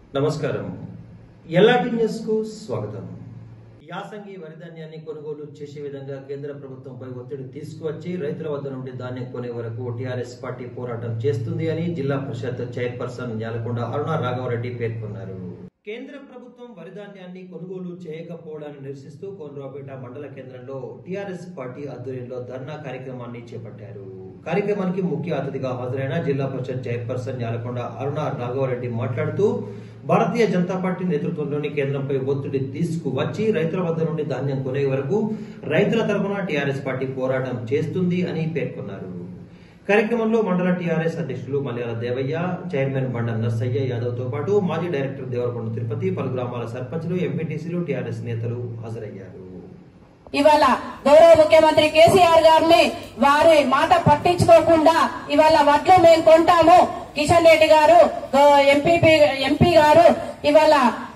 నమస్కారం. LRT news కు స్వాగతం. యాసంగి వరి ధాన్యాన్ని కొనుగోలు చేసే విధంగా కేంద్ర ప్రభుత్వంపై ఒత్తిడి తీసుకువచ్చి రైతుల వద్ద నుండి ధాన్యం కొనే వరకు టీఆర్ఎస్ పార్టీ పోరాటం చేస్తుంది అని జిల్లా పరిషత్ చైర్పర్సన్ న్యాలకొండ అరుణ రాఘవరెడ్డి పేర్కొన్నారు. కేంద్ర ప్రభుత్వం వరి ధాన్యాన్ని కొనుగోలు చేయకపోవడాన్ని నిరసిస్తూ కోనరావుపేట మండల కేంద్రంలో టీఆర్ఎస్ పార్టీ ఆధ్వర్యంలో ధర్నా కార్యక్రమాన్ని చేపట్టారు. కార్యక్రమానికి ముఖ్య అతిథిగా హాజరైన జిల్లా పరిషత్ చైర్పర్సన్ న్యాలకొండ అరుణ రాఘవరెడ్డి మాట్లాడుతూ భారతీయ జనతా పార్టీ నేతృత్వంలోని కేంద్రంపై ఒత్తిడి తీసుకువచ్చి రైతుల వద్ద నుండి ధాన్యం కొనే వరకు రైతుల తరఫున టీఆర్ఎస్ పార్టీ పోరాటం చేస్తుంది అని పేర్కొన్నారు. కార్యక్రమంలో మండల టీఆర్ఎస్ అధ్యక్షులు మల్యాల దేవయ్య, చైర్మన్ బండ నర్సయ్య యాదవ్ తో పాటు మాజీ డైరెక్టర్ దేవరకొండ తిరుపతి, పలు గ్రామాల సర్పంచులు, ఎంపీటీసీలు, టీఆర్ఎస్ నేతలు హాజరయ్యారు. ఇవాళ గౌరవ ముఖ్యమంత్రి కేసీఆర్ గారిని వారి మాట పట్టించుకోకుండా ఇవాళ వడ్లు మేము కొంటాము, కిషన్ రెడ్డి గారు ఎంపీ గారు ఇవాళ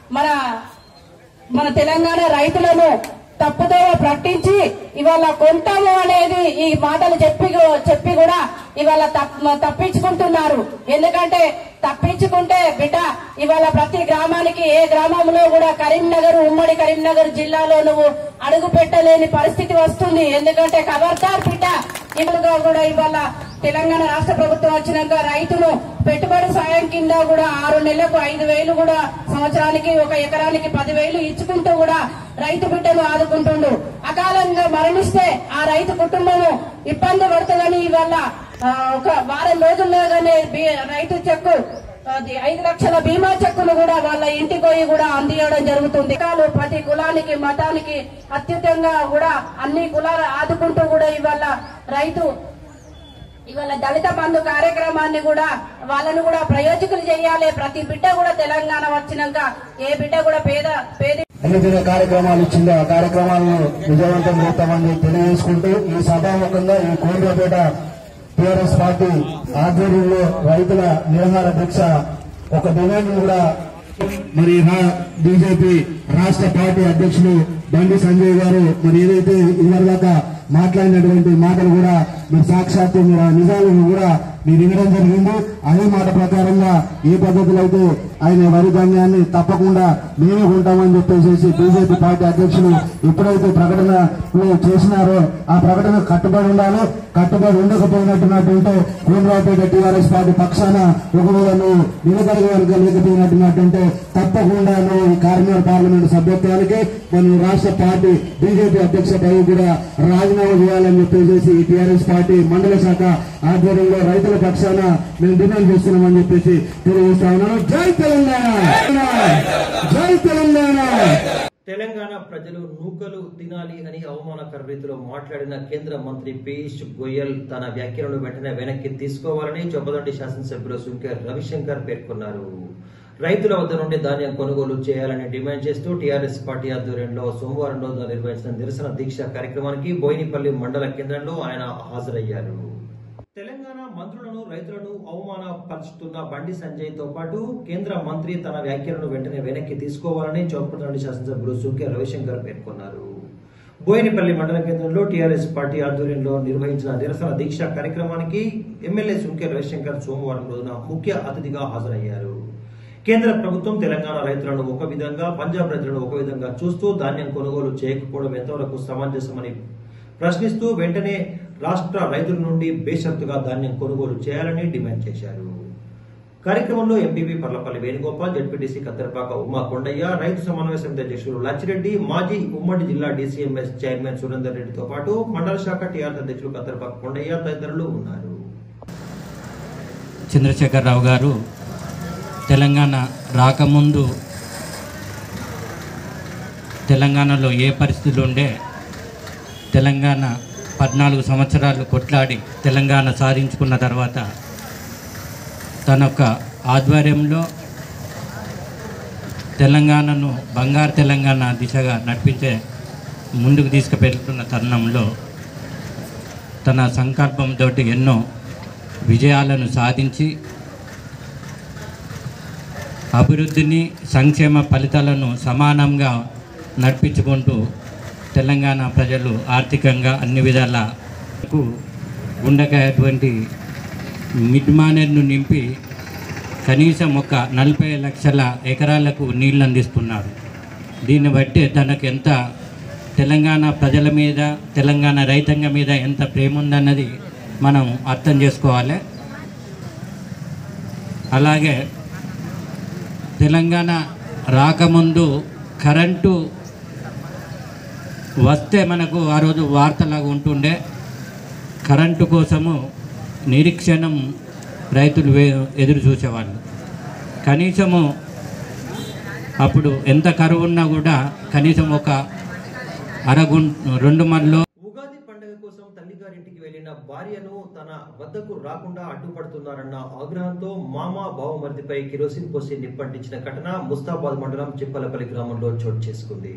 మన తెలంగాణ రైతులను తప్పుదోవ పట్టించి ఇవాళ కొంటాము అనేది ఈ మాటలు చెప్పి కూడా ఇవాళ తప్పించుకుంటున్నారు. ఎందుకంటే తప్పించుకుంటే బిడ్డ ఇవాళ ప్రతి గ్రామానికి ఏ గ్రామంలో కూడా కరీంనగర్, ఉమ్మడి కరీంనగర్ జిల్లాలో నువ్వు అడుగు పెట్టలేని పరిస్థితి వస్తుంది. ఎందుకంటే ఖబర్దార్ బిడ్డ ఇవాళ కూడా ఇవాళ తెలంగాణ రాష్ట్ర ప్రభుత్వం వచ్చినాక రైతును పెట్టుబడి సాయం కింద కూడా 6 నెలలకు 5,000 కూడా, సంవత్సరానికి 1 ఎకరానికి 10,000 ఇచ్చుకుంటూ కూడా రైతు బిడ్డను ఆదుకుంటుండు. అకాలంగా మరణిస్తే ఆ రైతు కుటుంబము ఇబ్బంది పడుతుందని ఇవాళ ఒక వారం రోజుల్లోగానే రైతు చెక్కు 5 లక్షల బీమా చెక్కును కూడా వాళ్ళ ఇంటికి పోయి కూడా అందియడం జరుగుతుంది. ప్రతి కులానికి, మతానికి అత్యుతంగా కూడా అన్ని కులాలు ఆదుకుంటూ కూడా ఇవాళ రైతు ఇవాళ దళిత బంధు కార్యక్రమాన్ని కూడా వాళ్ళను కూడా ప్రయోజకులు చేయాలి. ప్రతి బిడ్డ కూడా తెలంగాణ వచ్చినాక ఏ బిడ్డ కూడా ఎన్ని కార్యక్రమాలు ఇచ్చిందో ఆ కార్యక్రమాలను విజయవంతం చేస్తామని తెలియజేసుకుంటూ ఈ సభాముఖంగా ఈ కోనరావుపేట టీఆర్ఎస్ పార్టీ ఆధ్వర్యంలో రైతుల నిరాహార దీక్ష ఒక డిమాండ్ కూడా మరి బీజేపీ రాష్ట్ర పార్టీ అధ్యక్షులు బండి సంజయ్ గారు మరి ఏదైతే ఇదివరదాకా మాట్లాడినటువంటి మాటలు కూడా మీరు సాక్షాత్తు మీరు నిజాలను కూడా మీరు వినడం జరిగింది. అదే మాట ప్రకారంగా ఏ పద్ధతిలో అయితే ఆయన వరి ధాన్యాన్ని తప్పకుండా మేమే కొంటామని చెప్పేసి బీజేపీ పార్టీ అధ్యక్షులు ఎప్పుడైతే ప్రకటన చేసినారో ఆ ప్రకటన కట్టుబడి ఉండాలో, కట్టుబడి ఉండకపోయినట్టున్నట్టుంటే కోనరావుపేట టీఆర్ఎస్ పార్టీ పక్షాన ఒకవేళ నువ్వు నిలబడగలేకపోయినట్టున్నట్టుంటే తప్పకుండా నువ్వు ఈ కార్మిక పార్లమెంటు సభ్యత్వానికి మనం రాష్ట్ర పార్టీ బీజేపీ అధ్యక్ష పదవి కూడా రాజీనామా చేయాలని చెప్పేసి ఈ టీఆర్ఎస్ పార్టీ మండల శాఖ ఆధ్వర్యంలో రైతుల పక్షాన మేము డిమాండ్ చేస్తున్నామని చెప్పేసి తెలియజేస్తా ఉన్నాను. జై తెలంగాణ, జై తెలంగాణ. తెలంగాణ ప్రజలు నూకలు తినాలి అని అవమానకర రీతిలో మాట్లాడిన కేంద్ర మంత్రి పీయూష్ గోయల్ తన వ్యాఖ్యలను వెంటనే వెనక్కి తీసుకోవాలని చొప్పదండి శాసనసభ్యులు సుంకె రవిశంకర్ పేర్కొన్నారు. రైతుల వద్ద నుండి ధాన్యం కొనుగోలు చేయాలని డిమాండ్ చేస్తూ టీఆర్ఎస్ పార్టీ ఆధ్వర్యంలో సోమవారం రోజున నిర్వహించిన నిరసన దీక్ష కార్యక్రమానికి బోయినపల్లి మండల కేంద్రంలో ఆయన హాజరయ్యారు. తెలంగాణ మంత్రులను, రైతులను అవమానపరుచుతున్న బండి సంజయ్ తో పాటు కేంద్ర మంత్రి తన వ్యాఖ్యలను వెంటనే వెనక్కి తీసుకోవాలని చౌపదండి శాసనసభ్యులు సుంకె రవిశంకర్ పేర్కొన్నారు. బోయినపల్లి మండల కేంద్రంలో టీఆర్ఎస్ పార్టీ ఆధ్వర్యంలో నిర్వహించిన నిరసన దీక్ష కార్యక్రమానికి ఎమ్మెల్యే సుంకె రవిశంకర్ సోమవారం రోజున ముఖ్య అతిథిగా హాజరయ్యారు. కేంద్ర ప్రభుత్వం తెలంగాణ రైతులను ఒక విధంగా, పంజాబ్ రైతులను ఒక విధంగా చూస్తూ ధాన్యం కొనుగోలు చేయకపోవడం ఎంతవరకు సమంజసమని ప్రశ్నిస్తూ వెంటనే రాష్ట్ర రైతుల నుండి బేషరతుగా ధాన్యం కొనుగోలు చేయాలని డిమాండ్ చేశారు. కార్యక్రమంలో ఎంపీపీ పర్లపల్లి వేణుగోపాల్, జడ్పీటీసీ కత్తెరపాక ఉమా కొండయ్య, రైతు సమన్వయ సమితి అధ్యక్షులు లచ్చిరెడ్డి, మాజీ ఉమ్మడి జిల్లా డీసీఎంఎస్ చైర్మన్ సురేందర్ రెడ్డితో పాటు మండల శాఖ టీఆర్ఎస్ అధ్యక్షులు కత్తెరపాక కొండయ్య తదితరులు ఉన్నారు. చంద్రశేఖరరావు గారు తెలంగాణ రాకముందు తెలంగాణలో ఏ పరిస్థితులు ఉండే, తెలంగాణ 14 సంవత్సరాలు కొట్లాడి తెలంగాణ సాధించుకున్న తర్వాత తన యొక్క ఆధ్వర్యంలో తెలంగాణను బంగారు తెలంగాణ దిశగా నడిపించే ముందుకు తీసుకువెళ్తున్న తరుణంలో తన సంకల్పంతో ఎన్నో విజయాలను సాధించి అభివృద్ధిని, సంక్షేమ ఫలితాలను సమానంగా నడిపించుకుంటూ తెలంగాణ ప్రజలు ఆర్థికంగా అన్ని విధాలకు గుండెకాయటువంటి మిడ్ మానర్ను నింపి కనీసం ఒక 40 లక్షల ఎకరాలకు నీళ్ళు అందిస్తున్నారు. దీన్ని బట్టి తనకు ఎంత తెలంగాణ ప్రజల మీద, తెలంగాణ రైతాంగం మీద ఎంత ప్రేమ ఉందన్నది మనం అర్థం చేసుకోవాలి. అలాగే తెలంగాణ రాకముందు కరెంటు వస్తే మనకు ఆ రోజు వార్తలాగా ఉంటుండే. కరెంటు కోసము నిరీక్షణం రైతులు ఎదురు చూసేవాళ్ళు. కనీసము అప్పుడు ఎంత కరువు ఉన్నా కూడా కనీసం ఒక 2 మళ్ళీ ఉగాది పండుగ కోసం తల్లిగారింటికి వెళ్లిన భార్యను తన వద్దకు రాకుండా అడ్డుపడుతున్నారన్న ఆగ్రహంతో మామ బావమరిదిపై కిరోసిన్ పోసి నిప్పంటించిన ఘటన ముస్తాబాద్ మండలం చిప్పలపల్లి గ్రామంలో చోటు చేసుకుంది.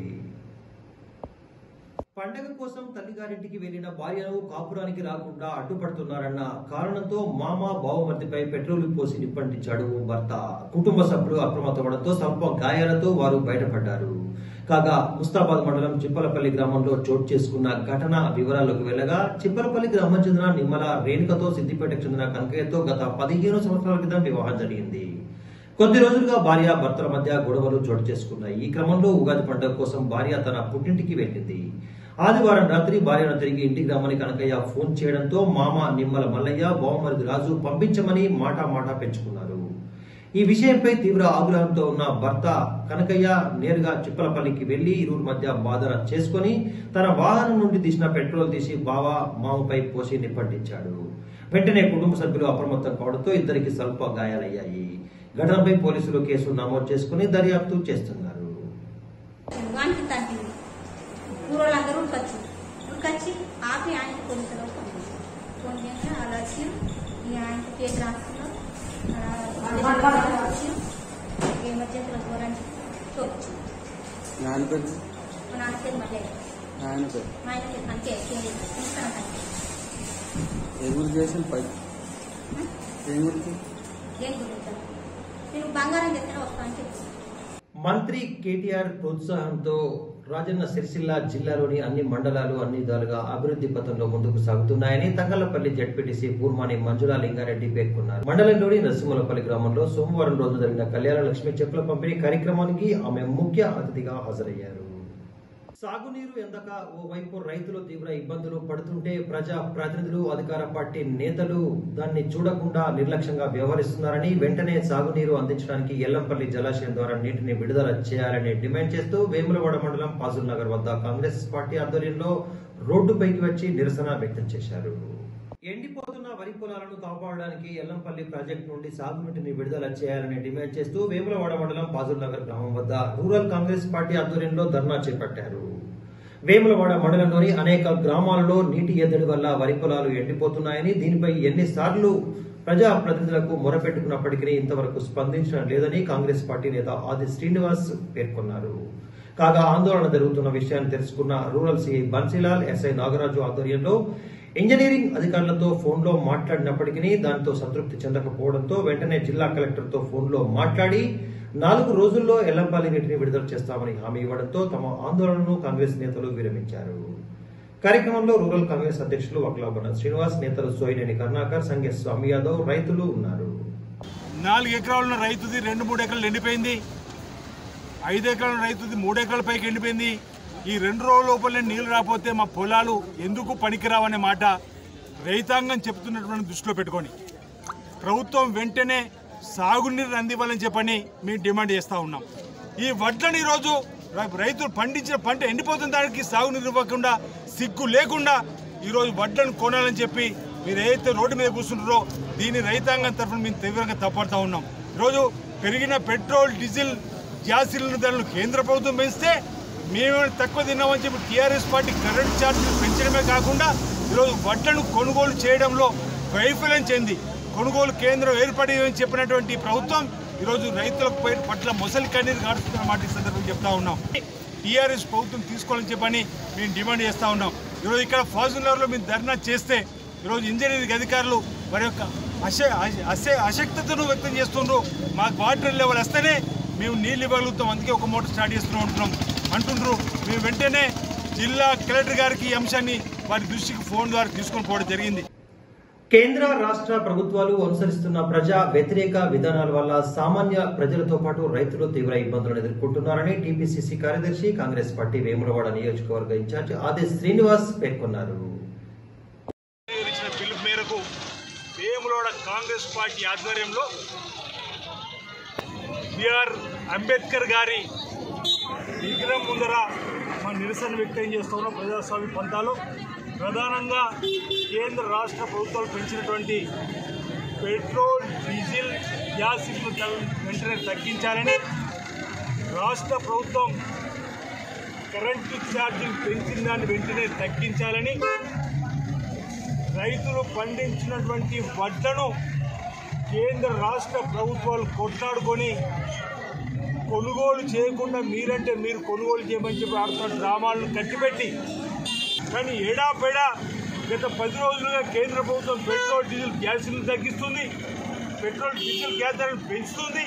పండగ కోసం తల్లిగారింటికి వెళ్లిన భార్యను కాపురానికి రాకుండా అడ్డుపడుతున్నారన్న కారణంతో మామ బావమరిదిపై పెట్రోల్ పోసి నిప్పంటించాడు భర్త. కుటుంబ సభ్యులు అప్రమత్తమవడంతో స్వల్ప గాయాలతో వారు బయటపడ్డారు. కాగా ముస్తాబాద్ మండలం చిప్పలపల్లి గ్రామంలో చోటు చేసుకున్న ఘటన వివరాల్లోకి వెళ్లగా, చిప్పలపల్లి గ్రామం చెందిన నిమ్మల రేణుకతో సిద్దిపేటకు చెందిన కనకయ్యతో గత 15 సంవత్సరాల క్రితం వివాహం జరిగింది. కొద్ది రోజులుగా భార్య భర్తల మధ్య గొడవలు చోటు చేసుకున్నాయి. ఈ క్రమంలో ఉగాది పండుగ కోసం భార్య తన పుట్టింటికి వెళ్లింది. ఆదివారం రాత్రి భార్యను తిరిగి ఇంటికి రమ్మని కనకయ్య ఫోన్ చేయడంతో మామ నిమ్మల మల్లయ్య, బావమరిది రాజు పంపించమని మాట పెంచుకున్నారు. ఈ విషయంపై తీవ్ర ఆగ్రహంతో ఉన్న భర్త కనకయ్య నేరుగా చిప్పలపల్లికి వెళ్లి ఇరువురి మధ్య వాదన చేసుకుని తన వాహనం నుండి తీసిన పెట్రోల్ తీసి బావ మామపై పోసి నిప్పంటించాడు. వెంటనే కుటుంబ సభ్యులు అప్రమత్తం కావడంతో ఇద్దరికి స్వల్ప గాయాలయ్యాయి. ఘటనపై పోలీసులు కేసు నమోదు చేసుకుని దర్యాప్తు చేస్తున్నారు. ఊరోళ్ళందరూ ఉరికొచ్చి ఆపి ఆయనకు పోలీసులో ఫోన్ చేసి అలా వచ్చి ఈ ఆయనకు కేసు రాస్తున్నాం వచ్చి ఎమర్జెన్సీలో పోరానికి చూపించు. మా నాన్న పేరు మళ్ళీ మా ఆయన పేరు అంతే దేని గురించి మీరు బంగారం తెచ్చిన వస్తాను చెప్పి. మంత్రి కేటీఆర్ ప్రోత్సాహంతో రాజన్న సిరిసిల్ల జిల్లాలోని అన్ని మండలాలు అన్ని విధాలుగా అభివృద్ధి పథంలో ముందుకు సాగుతున్నాయని తంగళ్లపల్లి జడ్పీటీసీ పూర్మాని మంజులా లింగారెడ్డి పేర్కొన్నారు. మండలంలోని నరసింహలపల్లి గ్రామంలో సోమవారం రోజు జరిగిన కళ్యాణ లక్ష్మి చెక్కుల పంపిణీ కార్యక్రమానికి ఆమె ముఖ్య అతిథిగా హాజరయ్యారు. సాగునీరు ఎందక ఓవైపు రైతులు తీవ్ర ఇబ్బందులు పడుతుంటే ప్రజా ప్రతినిధులు, అధికార పార్టీ నేతలు దాన్ని చూడకుండా నిర్లక్ష్యంగా వ్యవహరిస్తున్నారని, వెంటనే సాగునీరు అందించడానికి ఎల్లంపల్లి జలాశయం ద్వారా నీటిని విడుదల చేయాలని డిమాండ్ చేస్తూ వేములవాడ మండలం పాజుల్ నగర్ వద్ద కాంగ్రెస్ పార్టీ ఆధ్వర్యంలో రోడ్డుపైకి వచ్చి నిరసన వ్యక్తం చేశారు. ఎండిపోతున్న వరి పొలాలను కాపాడడానికి ఎల్లంపల్లి ప్రాజెక్టు నుండి సాగునీటిని విడుదల చేయాలని డిమాండ్ చేస్తూ వేములవాడ మండలం పాజుల్ నగర్ గ్రామం వద్ద రూరల్ కాంగ్రెస్ పార్టీ ఆధ్వర్యంలో ధర్నా చేపట్టారు. వేములవాడ మండలంలోని అనేక గ్రామాలలో నీటి ఎద్దడి వల్ల వరి పొలాలు ఎండిపోతున్నాయని, దీనిపై ఎన్నిసార్లు ప్రజా ప్రతినిధులకు మొరపెట్టుకున్నప్పటికీ ఇంతవరకు స్పందించడం లేదని కాంగ్రెస్ పార్టీ నేత ఆది శ్రీనివాస్ పేర్కొన్నారు. కాగా ఆందోళన జరుగుతున్న విషయాన్ని తెలుసుకున్న rural CI Bansilal, SI Nagaraju ఆధ్వర్యంలో ఇంజనీరింగ్ అధికారులతో ఫోన్లో మాట్లాడినప్పటికీ దానితో సంతృప్తి చెందకపోవడంతో వెంటనే జిల్లా కలెక్టర్తో ఫోన్లో మాట్లాడి 4 రోజుల్లో ఎల్లంపల్లి నీటిని విడుదల చేస్తామని హామీ ఇవ్వడంతో తమ ఆందోళనను కాంగ్రెస్ నేతలు విరమించారు. కార్యక్రమంలో రూరల్ కాంగ్రెస్ అధ్యక్షులు వక్లాబన శ్రీనివాస్, నేతలు సోయినేని కరుణాకర్, సంగే స్వామి యాదవ్, రైతులు ఉన్నారు. 4 ఎకరాల రైతుది 2-3 ఎకరాలు ఎండిపోయింది. 5 ఎకరాల రైతుది 3 ఎకరాల పైకి ఎండిపోయింది. ఈ 2 రోజుల లోపలనే నీళ్లు రాకపోతే మా పొలాలు ఎందుకు పనికిరావనే మాట రైతాంగం చెప్తున్నటువంటి దృష్టిలో పెట్టుకొని ప్రభుత్వం వెంటనే సాగునీరు అందివ్వాలని చెప్పని మేము డిమాండ్ చేస్తూ ఉన్నాం. ఈ వడ్లని ఈరోజు రైతులు పండించిన పంట ఎండిపోతున్న దానికి సాగునీరు ఇవ్వకుండా, సిగ్గు లేకుండా ఈరోజు వడ్లను కొనాలని చెప్పి మీరు ఏదైతే రోడ్డు మీద కూర్చుంటారో దీన్ని రైతాంగం తరఫున మేము తీవ్రంగా తప్పడుతూ ఉన్నాం. ఈరోజు పెరిగిన పెట్రోల్, డీజిల్, గ్యాస్ సిలిండర్ ధరలు కేంద్ర ప్రభుత్వం పెంచితే మేము తక్కువ తిన్నామని చెప్పి టీఆర్ఎస్ పార్టీ కరెంట్ ఛార్జీలు పెంచడమే కాకుండా ఈరోజు వడ్లను కొనుగోలు చేయడంలో వైఫల్యం చెంది కొనుగోలు కేంద్రం ఏర్పడేదని చెప్పినటువంటి ప్రభుత్వం ఈరోజు రైతుల పట్ల మొసలి కన్నీరు గాడుస్తున్న మాట ఈ సందర్భంగా చెప్తా ఉన్నాం. టీఆర్ఎస్ ప్రభుత్వం తీసుకోవాలని చెప్పని మేము డిమాండ్ చేస్తూ ఉన్నాం. ఈరోజు ఇక్కడ ఫాజుల్నగర్లో మేము ధర్నా చేస్తే ఈరోజు ఇంజనీరింగ్ అధికారులు వారి యొక్క అశక్తతను వ్యక్తం చేస్తుండ్రు. మాకు వాటర్ లెవెల్ వస్తేనే మేము నీళ్ళు ఇవ్వగలుగుతాం, అందుకే ఒక మోటార్ స్టార్ట్ చేస్తున్నాం అంటుండ్రు. మేము వెంటనే జిల్లా కలెక్టర్ గారికి ఈ అంశాన్ని వారి దృష్టికి ఫోన్ ద్వారా తీసుకొని పోవడం జరిగింది. కేంద్ర రాష్ట్ర ప్రభుత్వాలు అనుసరిస్తున్న ప్రజా వ్యతిరేక విధానాల వల్ల సామాన్య ప్రజలతో పాటు రైతులు తీవ్ర ఇబ్బందులను ఎదుర్కొంటున్నారని టీపీసీసీ కార్యదర్శి కాంగ్రెస్ పార్టీ వేములవాడ నియోజకవర్గ ఇన్ఛార్జ్ ఆది శ్రీనివాస్ పేర్కొన్నారు. పిలుపు మేరకు వేములవాడ కాంగ్రెస్ పార్టీ ఆధ్వర్యంలో బిఆర్ అంబేద్కర్ గారి విగ్రహం ముందర మన నిరసన వ్యక్తం చేస్తున్న ప్రజాస్వామ్య పంతాలు ప్రధానంగా కేంద్ర రాష్ట్ర ప్రభుత్వాలు పెంచినటువంటి పెట్రోల్, డీజిల్, గ్యాస్ వెంటనే తగ్గించాలని, రాష్ట్ర ప్రభుత్వం కరెంటు ఛార్జీలు పెంచిన దాన్ని వెంటనే తగ్గించాలని, రైతులు పండించినటువంటి వడ్లను కేంద్ర రాష్ట్ర ప్రభుత్వాలు కొట్లాడుకొని కొనుగోలు చేయకుండా మీరంటే మీరు కొనుగోలు చేయమని చెప్పి ఆడుతున్న డ్రామాలను కట్టిపెట్టి, కానీ ఏడాపేడా గత 10 రోజులుగా కేంద్ర ప్రభుత్వం పెట్రోల్, డీజిల్, గ్యాస్ను తగ్గిస్తుంది, పెట్రోల్, డీజిల్, గ్యాస్ ధరలు పెంచుతుంది.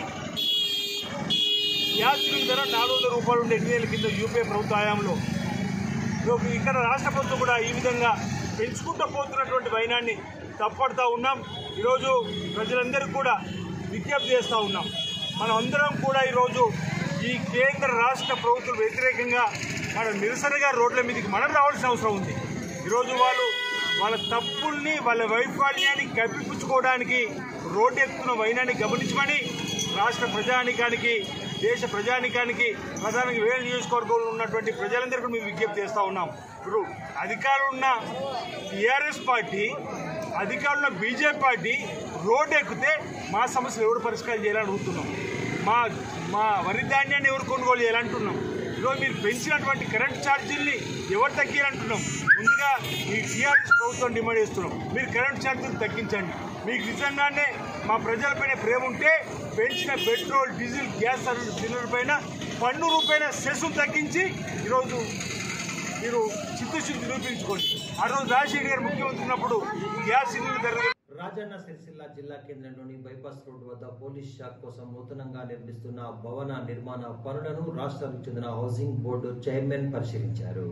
గ్యాస్ ధర 400 రూపాయలు ఉండే 2 నెలల కింద యూపీఏ ప్రభుత్వ హయాంలో. ఇక్కడ రాష్ట్ర ప్రభుత్వం కూడా ఈ విధంగా పెంచుకుంటూ పోతున్నటువంటి వైనాన్ని తప్పడుతూ ఉన్నాం. ఈరోజు ప్రజలందరికీ కూడా విజ్ఞప్తి చేస్తూ ఉన్నాం. మనం అందరం కూడా ఈరోజు ఈ కేంద్ర రాష్ట్ర ప్రభుత్వం వ్యతిరేకంగా మన నిరసనగా రోడ్ల మీదకి మనం రావాల్సిన అవసరం ఉంది. ఈరోజు వాళ్ళ తప్పుల్ని, వాళ్ళ వైఫల్యాన్ని కప్పిపుచ్చుకోవడానికి రోడ్డు ఎక్కుతున్న వైనాన్ని గమనించమని రాష్ట్ర ప్రజానికానికి, దేశ ప్రజానికానికి, ప్రధానంగా వేల నియోజకవర్గంలో ఉన్నటువంటి ప్రజలందరికీ మేము విజ్ఞప్తి చేస్తూ ఉన్నాం. ఇప్పుడు అధికారులు ఉన్న టీఆర్ఎస్ పార్టీ, అధికారులు బీజేపీ పార్టీ రోడ్డు ఎక్కితే మా సమస్యలు ఎవరు పరిష్కారం చేయాలని అడుగుతున్నాం. మా వరి ధాన్యాన్ని ఎవరు కొనుగోలు చేయాలంటున్నాం. ఈరోజు మీరు పెంచినటువంటి కరెంట్ ఛార్జీల్ని ఎవరు తగ్గియాలంటున్నాం. ముందుగా ఈ టీఆర్ఎస్ ప్రభుత్వం డిమాండ్ చేస్తున్నాం, మీరు కరెంట్ ఛార్జీలు తగ్గించండి. మీకు నిజంగానే మా ప్రజలపైన ప్రేమ ఉంటే పెంచిన పెట్రోల్, డీజిల్, గ్యాస్ సిలిండర్ పైన ₹1 సెస్సును తగ్గించి ఈరోజు మీరు చిత్తశుద్ధి నిరూపించుకోండి. ఆ రోజు రాజశేఖర్ గారు ముఖ్యమంత్రి ఉన్నప్పుడు గ్యాస్ సిలిండర్ ధర. రాజన్న సిరిసిల్ల జిల్లా కేంద్రంలోని బైపాస్ రోడ్డు వద్ద పోలీస్ శాఖ కోసం నూతనంగా నిర్మిస్తున్న భవన నిర్మాణ పనులను రాష్ట్రానికి చెందిన హౌసింగ్ బోర్డు చైర్మన్ పరిశీలించారు.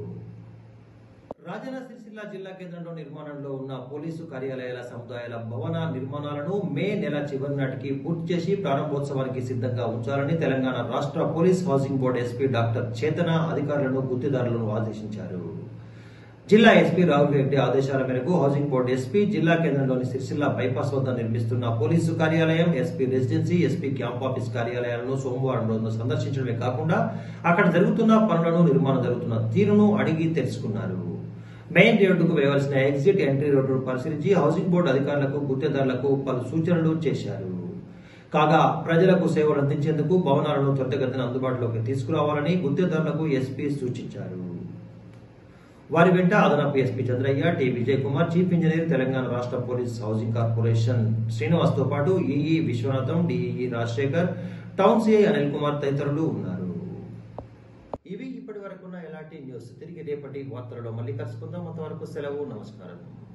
రాజన్న సిరిసిల్ల జిల్లా కేంద్రంలో నిర్మాణంలో ఉన్న పోలీసు కార్యాలయాల సముదాయాల భవన నిర్మాణాలను మే నెల చివరి నాటికి పూర్తి చేసి ప్రారంభోత్సవానికి సిద్ధంగా ఉంచాలని తెలంగాణ రాష్ట్ర police housing board SP doctor Chetana అధికారులను, గుత్తిదారులను ఆదేశించారు. జిల్లా ఎస్పీ రాహుల్ రెడ్డి ఆదేశాల మేరకు హౌసింగ్ బోర్డు ఎస్పీ జిల్లా కేంద్రంలోని సిరిసిల్ల బైపాస్ వద్ద నిర్మిస్తున్న పోలీసు కార్యాలయం, SP residency, SP camp office కార్యాలయాలను సోమవారం రోజున సందర్శించడమే కాకుండా అక్కడ జరుగుతున్న పనులను, నిర్మాణం జరుగుతున్న తీరును అడిగి తెలుసుకున్నారు. మెయిన్ రోడ్డుకు వేయవలసిన ఎగ్జిట్, ఎంట్రీ రోడ్డును పరిశీలించి హౌసింగ్ బోర్డు అధికారులకు, గుత్తేదారులకు పలు సూచనలు చేశారు. కాగా ప్రజలకు సేవలు అందించేందుకు భవనాలను త్వరితగతిన అందుబాటులోకి తీసుకురావాలని గుత్తేదారులకు ఎస్పీ సూచించారు. వారి వెంట అదనపు SP Chandraiah, T Vijay Kumar, chief engineer Telangana రాష్ట్ర పోలీస్ హౌసింగ్ కార్పొరేషన్ శ్రీనివాస్ తో పాటు EE Vishwanatham, DE Rajasekhar, town CI Anil Kumar తదితరులు ఉన్నారు. ఇవి ఇప్పటి వరకున్న ఎలాంటి న్యూస్. తిరిగి రేపటి వార్తలలో మళ్ళీ కలుసుకుందాం. అంతవరకు సెలవు. నమస్కారం.